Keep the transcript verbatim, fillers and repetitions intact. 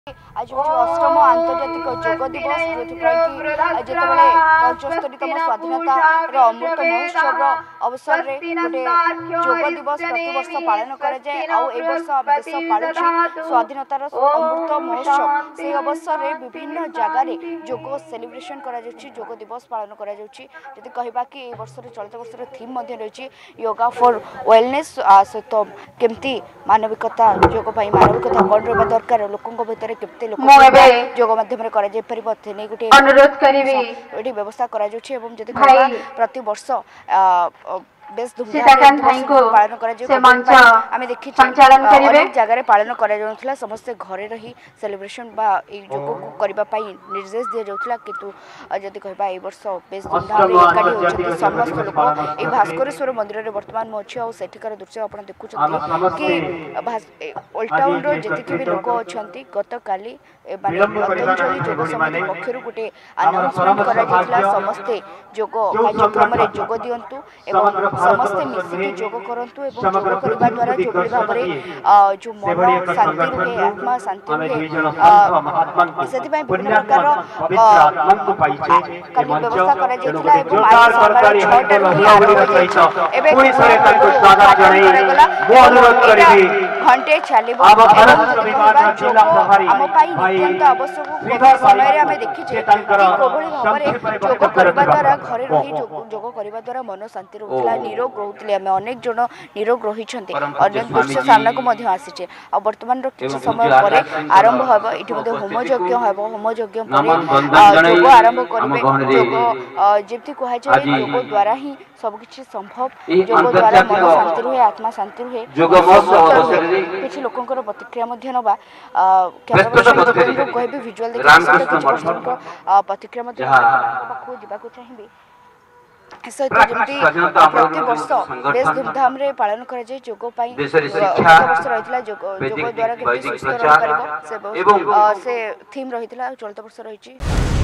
आज हूँ अष्टम आंतर्जातिक योग दिवस जो कि जिते पचस्तरीतम स्वाधीनता अमृत महोत्सव अवसर में गोटे योग दिवस प्रत वर्ष पालन कराए वर्ष देश पालुची स्वाधीनतार अमृत महोत्सव से अवसर में विभिन्न जगार योग सेलिब्रेशन कर योग दिवस पालन कर कहवा कि वर्ष चलित वर्ष थीम रही योगा फॉर वेलनेस सहित केमती मानविकता योग मानविकता कौन रहा दरकार लोकों भितर केते लोक योग माध्यम गोटे अनुरोध करी व्यवस्था करा प्रति वर्ष बेस धूमधाम पालन करें देखी अनेक जगह पालन कर समस्ते घरे रही सेलिब्रेशन बा योग करने निर्देश दि जाऊला किंतु जदि कहबा ए वर्ष बेस धूमधाम एकाठी होती समस्त लोक ये भास्करेश्वर मंदिर में बर्तमान मु अच्छी और सेठिकार दृश्य आप देखुं कि ओल्ड टाउन जी भी लोक अच्छा गत काली पतंजलि योग समिति पक्षर गोटे अनाउंसमेंट कर समस्ते योग कार्यक्रम जोग दिंतु समस्ते मिसिक योग करंतु एवं योग करबा द्वारा जो भाव में जो मन शांति रुहे आत्मा शांति रुहे से विभिन्न प्रकार व्यवस्था कर घंटे चलो नितांत आवश्यक समय आम देखीचे कोभली भाव में योग करबा द्वारा घरे रही योग करबा द्वारा मन शांति रोला निरोग रोते आम अनेक जन निरोग रही अनेक दृश्य सामना को आसी बर्तमान किसी समय पर आरंभ हो ये होम यज्ञ हम होम यज्ञ योग आरंभ करेंगे योग जमी कहुए योग द्वारा ही सबकि संभव योग द्वारा मन शांति रुहे आत्मा शांति रुहे किसी लोक प्रतिक्रिया ना कह विजुअल प्रतिक्रिया जावाक चाहिए सहित जमी प्रति वर्ष बेस धूमधाम रे पालन कर योग वर्ष रही योग द्वारा सुस्थ रही से थीम रही चलित वर्ष रही।